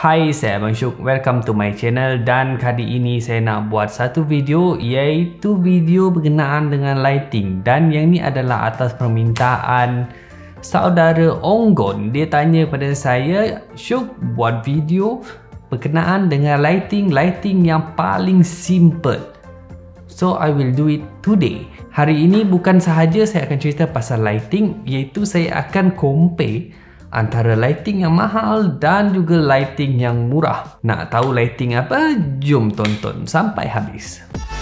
Hai, saya Abang Syuk. Welcome to my channel. Dan kali ini saya nak buat satu video, iaitu video berkenaan dengan lighting. Dan yang ni adalah atas permintaan saudara Onggon. Dia tanya pada saya, Syuk, buat video berkenaan dengan lighting yang paling simple. So I will do it today. Hari ini bukan sahaja saya akan cerita pasal lighting, iaitu saya akan compare antara lighting yang mahal dan juga lighting yang murah. Nak tahu lighting apa? Jom tonton sampai habis.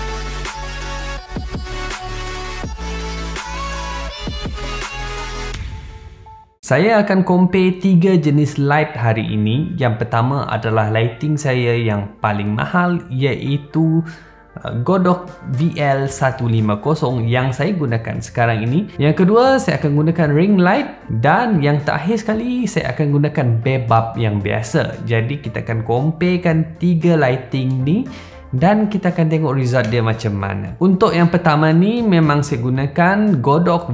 Saya akan compare 3 jenis light hari ini. Yang pertama adalah lighting saya yang paling mahal, iaitu Godox VL150 yang saya gunakan sekarang ini. Yang kedua, saya akan gunakan ring light. Dan yang terakhir sekali, saya akan gunakan bebab yang biasa. Jadi kita akan comparekan 3 lighting ni dan kita akan tengok result dia macam mana. Untuk yang pertama ni, memang saya gunakan Godox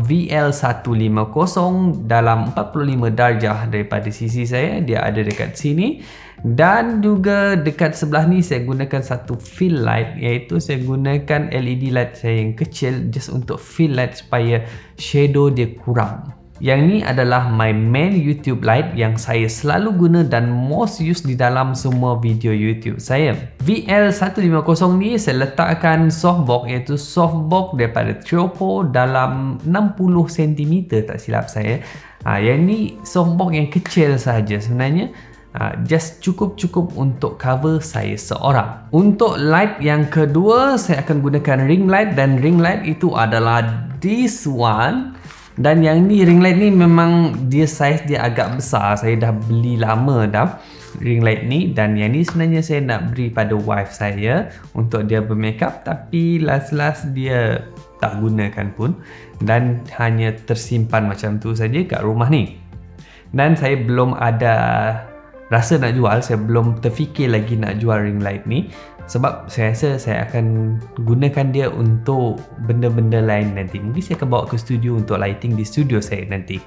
VL150 dalam 45 darjah daripada sisi saya. Dia ada dekat sini. Dan juga dekat sebelah ni saya gunakan satu fill light, iaitu saya gunakan LED light saya yang kecil just untuk fill light supaya shadow dia kurang. Yang ni adalah my main YouTube light yang saya selalu guna dan most use di dalam semua video YouTube saya. VL150 ni saya letakkan softbox, iaitu softbox daripada Triopo dalam 60 cm tak silap saya. Yang ni softbox yang kecil sahaja sebenarnya. Just cukup untuk cover saya seorang. Untuk light yang kedua, saya akan gunakan ring light, dan ring light itu adalah this one. Dan yang ni, ring light ni memang dia size dia agak besar. Saya dah beli lama dah ring light ni, dan yang ni sebenarnya saya nak beri pada wife saya untuk dia bermakeup, tapi last dia tak gunakan pun dan hanya tersimpan macam tu saja kat rumah ni. Dan saya belum ada rasa nak jual, saya belum terfikir lagi nak jual ring light ni, sebab saya rasa saya akan gunakan dia untuk benda-benda lain nanti. Mungkin saya akan bawa ke studio untuk lighting di studio saya nanti.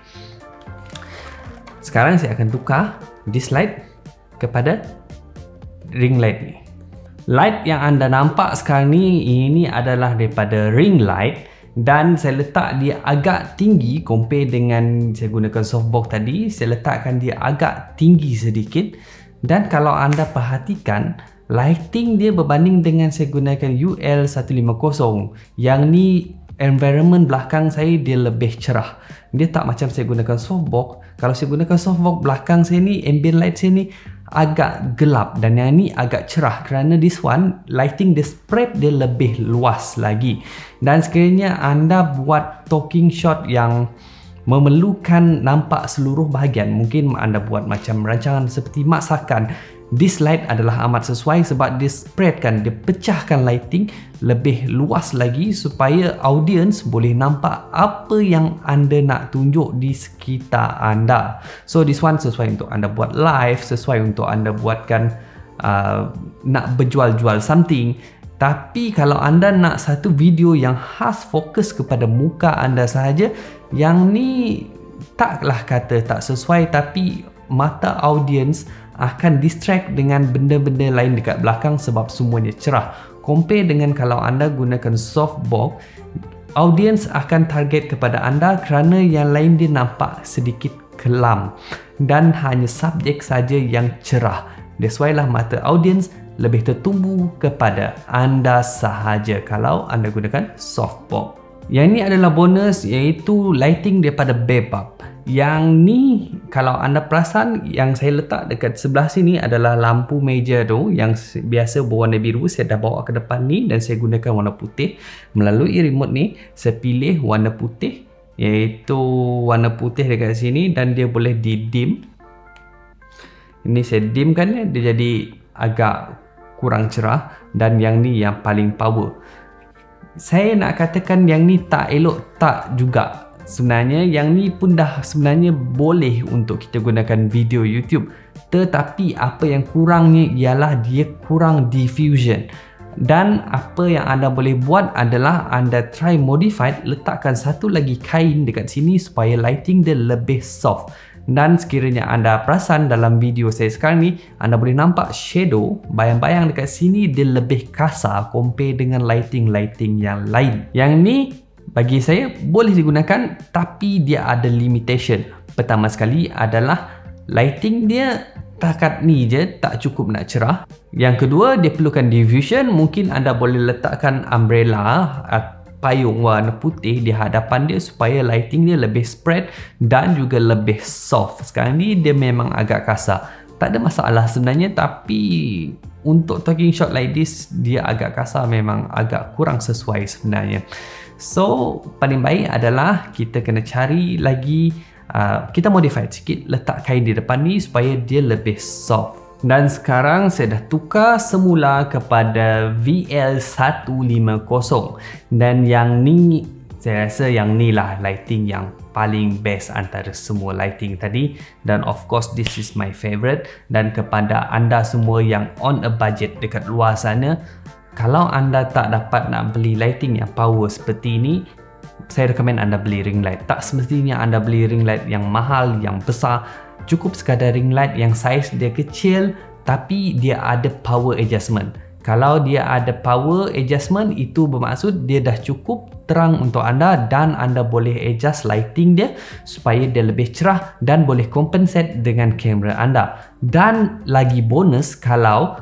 Sekarang saya akan tukar this light kepada ring light ni. Light yang anda nampak sekarang ni, ini adalah daripada ring light. Dan saya letak dia agak tinggi compare dengan saya gunakan softbox tadi. Saya letakkan dia agak tinggi sedikit. Dan kalau anda perhatikan, lighting dia berbanding dengan saya gunakan UL150, yang ni environment belakang saya dia lebih cerah. Dia tak macam saya gunakan softbox. Kalau saya gunakan softbox, belakang saya ni, ambient light saya ni agak gelap, dan yang ni agak cerah, kerana this one lighting dia spread dia lebih luas lagi. Dan sekiranya anda buat talking shot yang memerlukan nampak seluruh bahagian, mungkin anda buat macam rancangan seperti masakan, this light adalah amat sesuai sebab dia spreadkan, dia pecahkan lighting lebih luas lagi supaya audience boleh nampak apa yang anda nak tunjuk di sekitar anda. So this one sesuai untuk anda buat live, sesuai untuk anda buatkan nak berjual-jual something. Tapi kalau anda nak satu video yang khas fokus kepada muka anda sahaja, yang ni taklah kata tak sesuai, tapi mata audience akan distract dengan benda-benda lain dekat belakang sebab semuanya cerah. Compare dengan kalau anda gunakan softbox, audience akan target kepada anda kerana yang lain dia nampak sedikit kelam dan hanya subjek saja yang cerah. That's why lah mata audience lebih tertumbu kepada anda sahaja kalau anda gunakan softbox. Yang ni adalah bonus, iaitu lighting daripada bebab. Yang ni kalau anda perasan, yang saya letak dekat sebelah sini adalah lampu meja tu yang biasa berwarna biru. Saya dah bawa ke depan ni dan saya gunakan warna putih. Melalui remote ni saya pilih warna putih, iaitu warna putih dekat sini, dan dia boleh di dim. Ini saya dimkan dia jadi agak kurang cerah, dan yang ni yang paling power. Saya nak katakan yang ni tak elok, tak juga. Sebenarnya yang ni pun dah sebenarnya boleh untuk kita gunakan video YouTube, tetapi apa yang kurangnya ialah dia kurang diffusion. Dan apa yang anda boleh buat adalah anda try modified, letakkan satu lagi kain dekat sini supaya lighting dia lebih soft. Dan sekiranya anda perasan dalam video saya sekarang ni, anda boleh nampak shadow, bayang-bayang dekat sini dia lebih kasar compare dengan lighting-lighting yang lain. Yang ni bagi saya boleh digunakan, tapi dia ada limitation. Pertama sekali adalah lighting dia takat ni je, tak cukup nak cerah. Yang kedua, dia perlukan diffusion. Mungkin anda boleh letakkan umbrella, payung warna putih di hadapan dia supaya lighting dia lebih spread dan juga lebih soft. Sekarang ni dia memang agak kasar. Tak ada masalah sebenarnya, tapi untuk talking shot like this, dia agak kasar, memang agak kurang sesuai sebenarnya. So, paling baik adalah kita kena cari lagi, kita modify sikit, letak kain di depan ni supaya dia lebih soft. Dan sekarang saya dah tukar semula kepada VL150, dan yang ni saya rasa yang ni lah lighting yang paling best antara semua lighting tadi, dan of course this is my favorite. Dan kepada anda semua yang on a budget dekat luar sana, kalau anda tak dapat nak beli lighting yang power seperti ini, saya recommend anda beli ring light. Tak semestinya anda beli ring light yang mahal, yang besar. Cukup sekadar ring light yang saiz dia kecil tapi dia ada power adjustment. Kalau dia ada power adjustment, itu bermaksud dia dah cukup terang untuk anda dan anda boleh adjust lighting dia supaya dia lebih cerah dan boleh compensate dengan kamera anda. Dan lagi bonus, kalau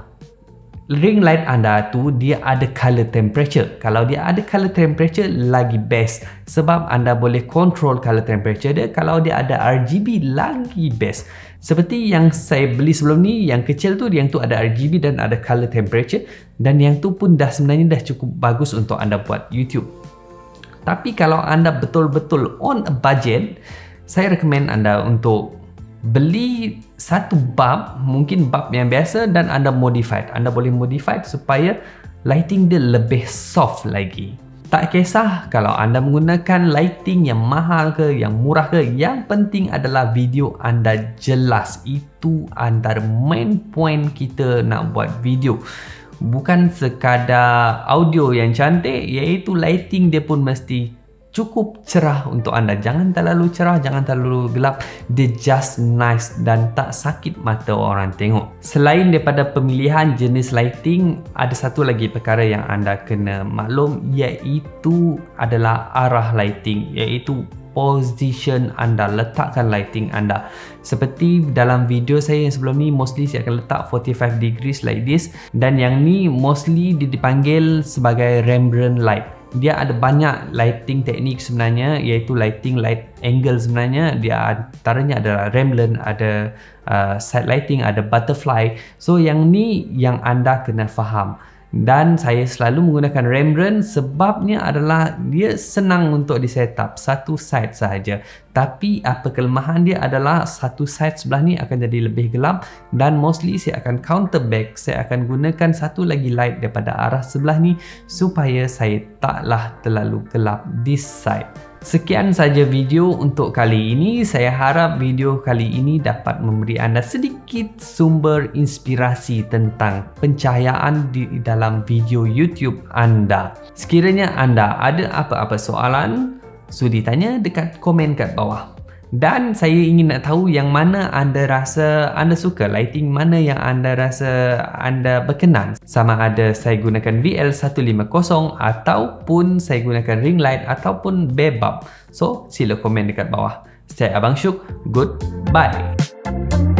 ring light anda tu dia ada color temperature. Kalau dia ada color temperature, lagi best, sebab anda boleh control color temperature dia. Kalau dia ada RGB, lagi best. Seperti yang saya beli sebelum ni, yang kecil tu, yang tu ada RGB dan ada color temperature, dan yang tu pun dah sebenarnya dah cukup bagus untuk anda buat YouTube. Tapi kalau anda betul-betul on a budget, saya recommend anda untuk beli satu bulb, mungkin bulb yang biasa, dan anda modified. Anda boleh modified supaya lighting dia lebih soft lagi. Tak kisah kalau anda menggunakan lighting yang mahal ke, yang murah ke, yang penting adalah video anda jelas. Itu antara main point kita nak buat video. Bukan sekadar audio yang cantik, iaitu lighting dia pun mesti cukup cerah untuk anda. Jangan terlalu cerah, jangan terlalu gelap. Dia just nice dan tak sakit mata orang tengok. Selain daripada pemilihan jenis lighting, ada satu lagi perkara yang anda kena maklum, iaitu adalah arah lighting, iaitu position anda, letakkan lighting anda. Seperti dalam video saya yang sebelum ni, mostly saya akan letak 45 degrees like this, dan yang ni mostly dipanggil sebagai Rembrandt light. Dia ada banyak lighting teknik sebenarnya, iaitu lighting light angle sebenarnya. Dia antaranya adalah Rembrandt, ada side lighting, ada butterfly. So yang ni yang anda kena faham. Dan saya selalu menggunakan Rembrandt sebabnya adalah dia senang untuk di setup, satu side sahaja. Tapi apa kelemahan dia adalah satu side sebelah ni akan jadi lebih gelap, dan mostly saya akan counter back. Saya akan gunakan satu lagi light daripada arah sebelah ni supaya saya taklah terlalu gelap this side. Sekian saja video untuk kali ini. Saya harap video kali ini dapat memberi anda sedikit sumber inspirasi tentang pencahayaan di dalam video YouTube anda. Sekiranya anda ada apa-apa soalan, sudi tanya dekat komen kat bawah. Dan saya ingin nak tahu yang mana anda rasa anda suka, lighting mana yang anda rasa anda berkenan. Sama ada saya gunakan VL150 ataupun saya gunakan ring light ataupun bare bulb. So, sila komen dekat bawah. Saya Abang Syuk, goodbye.